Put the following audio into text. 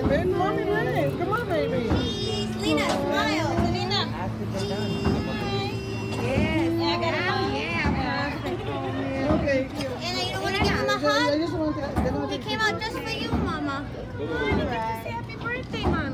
Ven, mommy, ven. Come on, baby. Lena, smile. Lena. Yes. Yeah, I got it. Okay. And you don't want to give him a hug? He came out just for you, Mama. Happy birthday, Mom.